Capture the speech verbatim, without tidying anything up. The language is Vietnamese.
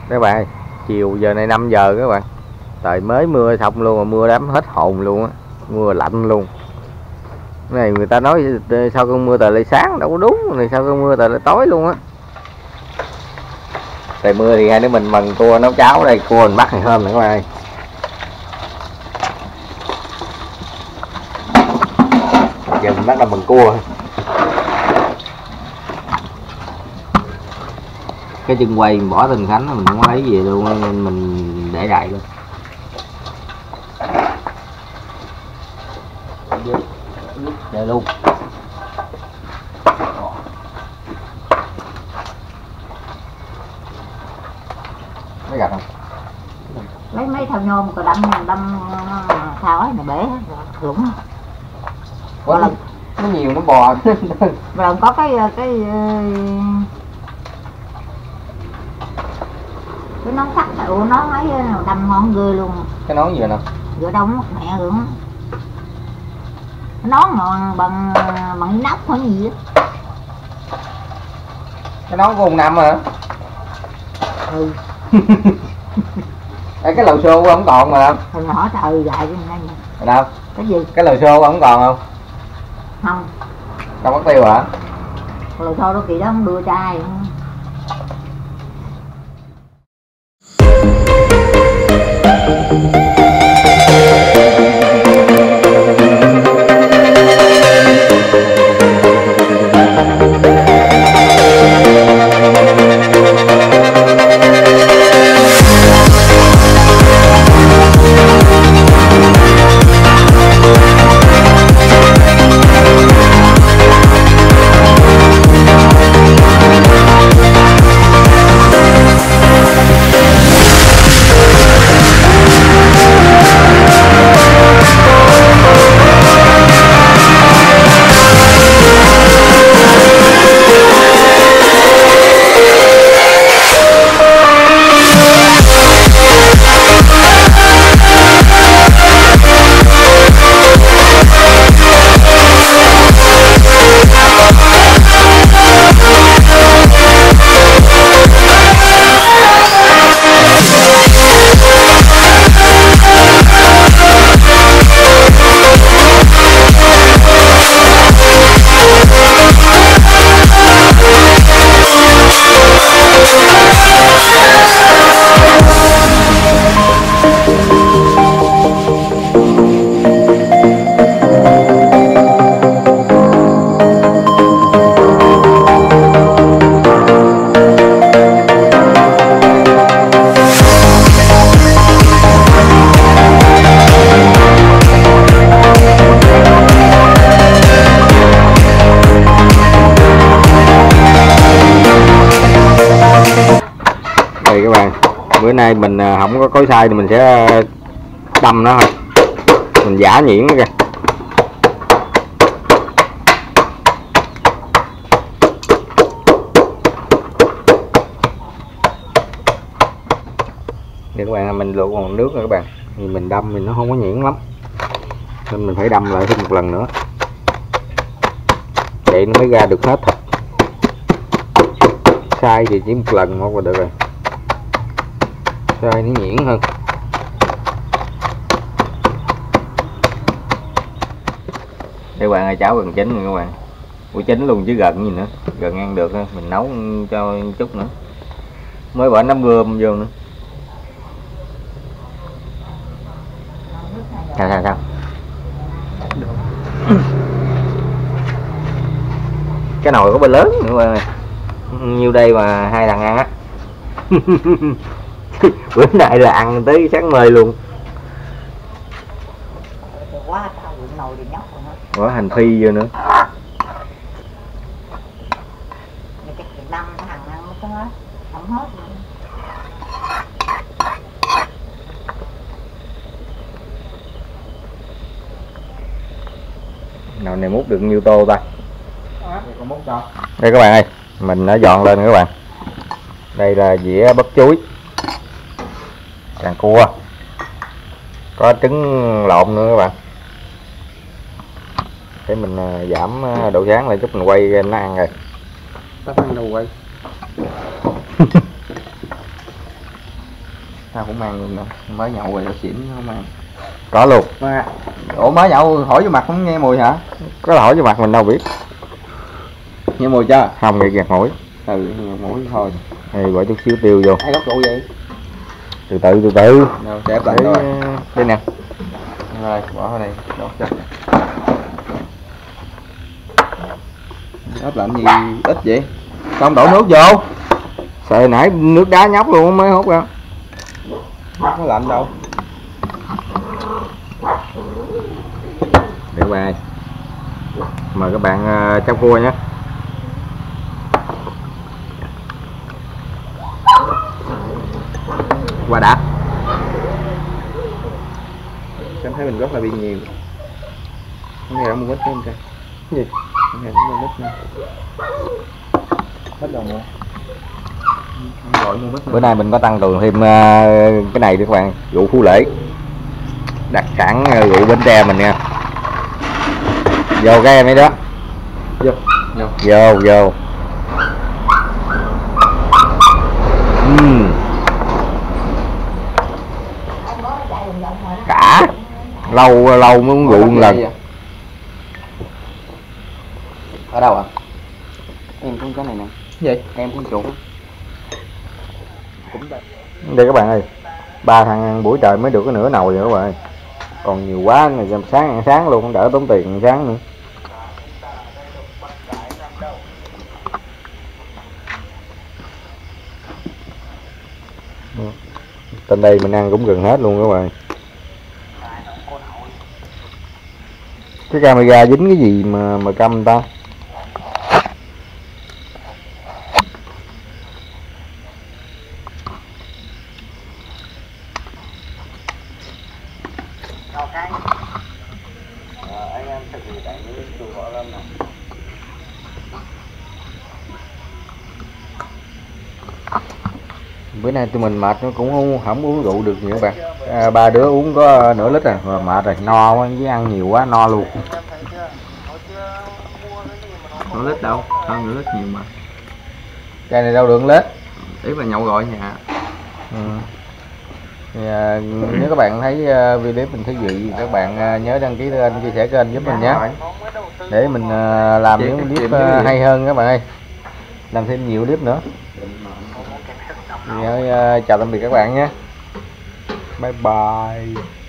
Các bạn, chiều giờ này năm giờ các bạn. Trời mới mưa xong luôn mà mưa đám hết hồn luôn á, mưa lạnh luôn. Cái này người ta nói sao cơn mưa trời lại sáng đâu có đúng, này sao cơn mưa trời lại tối luôn á. Trời mưa thì hai đứa mình mần cua nấu cháo đây, cua mình bắt ngày hôm này các bạn ơi. Giờ mình bắt đầu bằng cua. Cái chân quay mình bỏ Tình Khánh mình không có lấy gì luôn nên mình để đại luôn. Để luôn. Mấy gạch không? Lấy mấy thao nhôm còn đâm đâm thao ấy này bể lũng. Quá lần nó nhiều nó bò. Rồi có cái cái cái nón sắt của nó ấy đâm ngon ghê luôn. Cái nón gì vậy nè? Vừa đông mẹ hưởng. Nón mà bằng bằng nóc thôi gì á. Cái nón của ông Năm hả? Ừ. Ê, cái lầu xô của ông còn mà. Hồi nhỏ trời dài cái này. Đâu? Cái gì? Cái lầu xô của ông còn không? Không. Đâu mất tiêu hả? Lầu xô đó kỳ đó không đưa trai. Các bạn, bữa nay mình không có cối xay thì mình sẽ đâm nó thôi, mình giả nhuyễn nó kìa. Để các bạn, mình luộc bằng nước rồi các bạn, thì mình đâm thì nó không có nhuyễn lắm nên mình phải đâm lại thêm một lần nữa vậy nó mới ra được hết thịt. Xay thì chỉ một lần thôi là được rồi, xay nó nhuyễn hơn. Đây các bạn ơi, cháo gần chín rồi các bạn. Ủa chín luôn chứ gần gì nữa, gần ăn được thôi. Mình nấu cho chút nữa, mới bỏ nấm gươm vô nữa. Sao sao sao cái nồi có bê lớn nữa các bạn ơi, nhiêu đây mà hai thằng ăn á. Bữa nay là ăn tới sáng mời luôn. Quá nồi thì nhóc rồi. Bỏ hành phi vô nữa. Cái năm thằng ăn nó hết, không hết. Nào này múc được nhiêu tô ta? À, múc cho. Đây các bạn ơi, mình đã dọn lên các bạn. Đây là dĩa bắp chuối, càng cua, có trứng lộn nữa các bạn. Để mình giảm độ sáng lại chút, mình quay nó ăn rồi. Tắt ăn đâu quay. Sao cũng mang luôn đâu, mới nhậu rồi nó xỉn không mang. Có luôn. Mà, ủa mới nhậu hỏi vô mặt không nghe mùi hả? Có là hỏi vô mặt mình đâu biết. Nghe mùi chưa? Không, nghe gạt mũi. Ừ, nghe mũi thôi. Thì bỏ chút xíu tiêu vô. Ai gốc rượu vậy? Từ từ từ từ. Đâu, sẽ ép lạnh Để, rồi. đây nè. Rồi, bỏ vào đây, đốt cho. Ép lạnh gì ít vậy? Không đổ nước vô. Sợ nãy nước đá nhóc luôn mới hút ra. Không có lạnh đâu. Để qua đây. Mời các bạn uh, cháo cua nhé. Qua đã. Cảm thấy mình rất là bị nhiều. Không nghe đâu mua mít nữa không trời. Gì? Không nghe mua mít nữa. Hết rồi nữa. Gọi mua mít nữa. Bữa nay mình có tăng cường thêm uh, cái này nữa các bạn, rượu Phú Lễ. Đặc sản uh, rượu Bến Tre mình nha. Vô cái em ấy đó. Vô. Vô. Vô vô. Uhm. Cả lâu lâu mới uống rượu một lần. Ở đâu ạ? À? Em cũng cái này nè. Gì? Em cũng chuột. Cũng đây. Đây các bạn ơi, ba thằng ăn buổi trời mới được cái nửa nồi vậy các bạn ơi. Còn nhiều quá này sáng ăn sáng luôn, không đỡ tốn tiền ăn sáng nữa. Trên đây mình ăn cũng gần hết luôn các bạn. Cái camera dính cái gì mà mà câm ta? Bữa nay tụi mình mệt nó cũng không, không uống rượu được nhiều các bạn. À, ba đứa uống có nửa lít rồi, rồi mệt rồi, no quá, với ăn nhiều quá no luôn. Nửa lít đâu, hơn nửa lít nhiều mà. Chai này đâu được lít. Ý là nhậu gọi nhà. Ừ. Thì, à, nếu các bạn thấy uh, video mình thú vị, các bạn uh, nhớ đăng ký kênh, chia sẻ kênh giúp mình nhé, để mình uh, làm Chị những clip clip uh, uh, hay hơn các bạn ơi, làm thêm nhiều clip nữa. Thì, uh, chào tạm biệt các bạn nhé, bye bye.